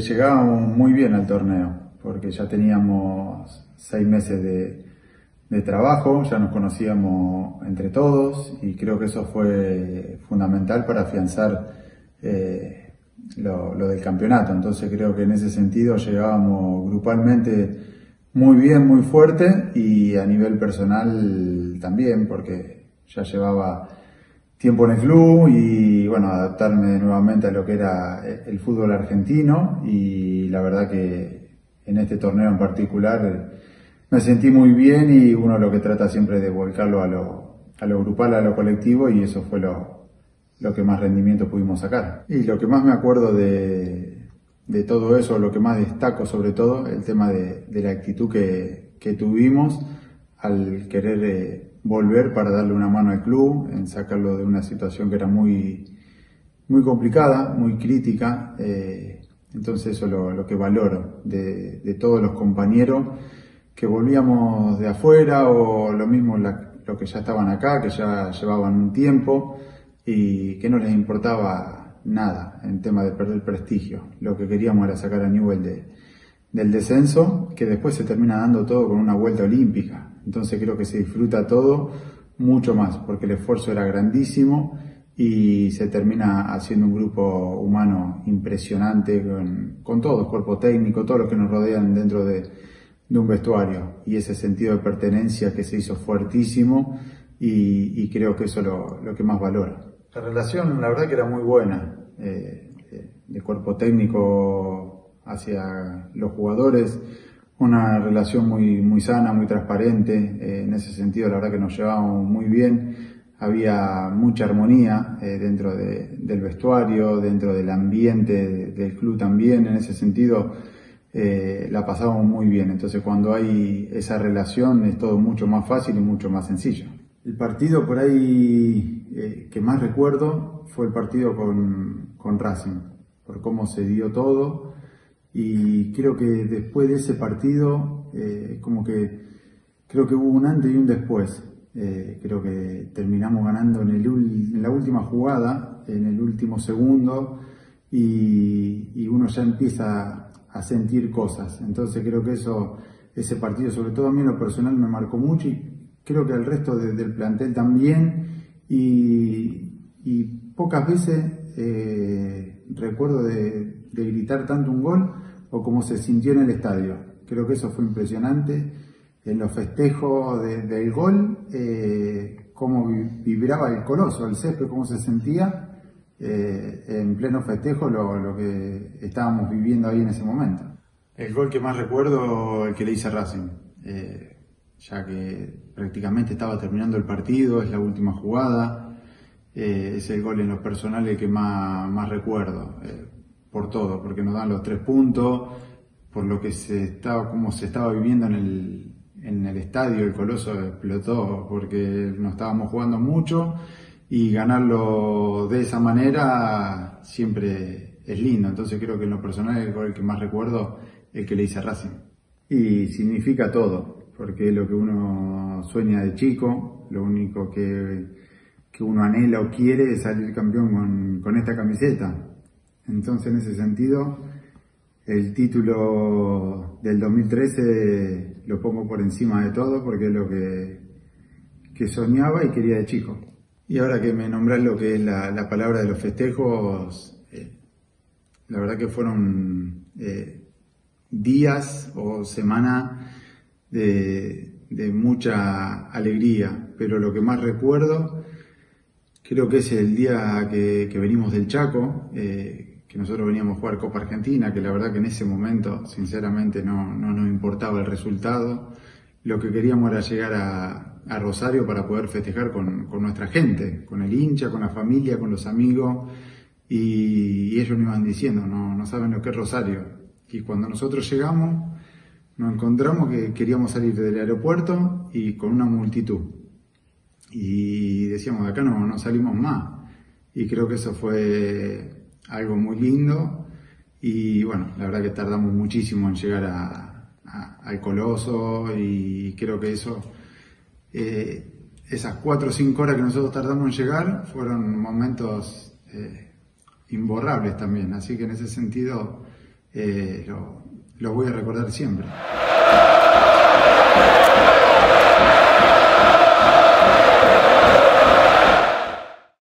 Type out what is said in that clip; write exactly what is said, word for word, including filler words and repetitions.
llegábamos muy bien al torneo, porque ya teníamos seis meses de, de trabajo, ya nos conocíamos entre todos y creo que eso fue fundamental para afianzar eh, lo, lo del campeonato. Entonces creo que en ese sentido llegábamos grupalmente muy bien, muy fuerte, y a nivel personal también, porque ya llevaba tiempo en el club y bueno, adaptarme nuevamente a lo que era el fútbol argentino, y la verdad que en este torneo en particular me sentí muy bien, y uno lo que trata siempre de volcarlo a lo, a lo grupal, a lo colectivo, y eso fue lo, lo que más rendimiento pudimos sacar. Y lo que más me acuerdo de, de todo eso, lo que más destaco sobre todo, el tema de, de la actitud que, que tuvimos al querer eh, volver para darle una mano al club, en sacarlo de una situación que era muy, muy complicada, muy crítica. Eh, entonces eso es lo, lo que valoro de, de todos los compañeros que volvíamos de afuera, o lo mismo la, lo que ya estaban acá, que ya llevaban un tiempo y que no les importaba nada en tema de perder prestigio. Lo que queríamos era sacar a Newell's de, del descenso, que después se termina dando todo con una vuelta olímpica. Entonces creo que se disfruta todo mucho más, porque el esfuerzo era grandísimo y se termina haciendo un grupo humano impresionante con, con todo, cuerpo técnico, todos los que nos rodean dentro de, de un vestuario, y ese sentido de pertenencia que se hizo fuertísimo, y, y creo que eso es lo, lo que más valora. La relación, la verdad que era muy buena, eh, de cuerpo técnico hacia los jugadores, una relación muy, muy sana, muy transparente. Eh, en ese sentido la verdad que nos llevábamos muy bien, había mucha armonía eh, dentro de, del vestuario, dentro del ambiente de, del club también. En ese sentido eh, la pasábamos muy bien, entonces cuando hay esa relación es todo mucho más fácil y mucho más sencillo. El partido por ahí eh, que más recuerdo fue el partido con, con Racing, por cómo se dio todo. Y creo que después de ese partido, eh, como que creo que hubo un antes y un después. Eh, creo que terminamos ganando en, el, en la última jugada, en el último segundo, y, y uno ya empieza a sentir cosas. Entonces creo que eso, ese partido, sobre todo a mí en lo personal, me marcó mucho, y creo que al resto de, del plantel también. Y, y pocas veces eh, recuerdo de, de gritar tanto un gol o como se sintió en el estadio. Creo que eso fue impresionante. En los festejos de, del gol, eh, cómo vibraba el Coloso, el césped, cómo se sentía eh, en pleno festejo lo, lo que estábamos viviendo ahí en ese momento. El gol que más recuerdo, el que le hice a Racing, eh, ya que prácticamente estaba terminando el partido, es la última jugada. Eh, es el gol en lo personal el que más, más recuerdo. Eh, por todo, porque nos dan los tres puntos, por lo que se estaba, como se estaba viviendo en el, en el estadio. El Coloso explotó porque no estábamos jugando mucho, y ganarlo de esa manera siempre es lindo. Entonces creo que en lo personal el gol que más recuerdo es el que le hice a Racing. Y significa todo, porque es lo que uno sueña de chico, lo único que, que uno anhela o quiere es salir campeón con, con esta camiseta. Entonces, en ese sentido, el título del dos mil trece lo pongo por encima de todo, porque es lo que, que soñaba y quería de chico. Y ahora que me nombrás lo que es la, la palabra de los festejos, eh, la verdad que fueron eh, días o semanas de, de mucha alegría, pero lo que más recuerdo creo que es el día que, que venimos del Chaco, eh, que nosotros veníamos a jugar Copa Argentina, que la verdad que en ese momento sinceramente no, no nos importaba el resultado. Lo que queríamos era llegar a, a Rosario para poder festejar con, con nuestra gente, con el hincha, con la familia, con los amigos, y, y ellos nos iban diciendo, no, no saben lo que es Rosario. Y cuando nosotros llegamos, nos encontramos que queríamos salir del aeropuerto y con una multitud. Y decíamos, de acá no, no salimos más. Y creo que eso fue algo muy lindo, y bueno, la verdad que tardamos muchísimo en llegar a, a, al Coloso, y creo que eso, eh, esas cuatro o cinco horas que nosotros tardamos en llegar fueron momentos eh, imborrables también, así que en ese sentido eh, lo, lo voy a recordar siempre.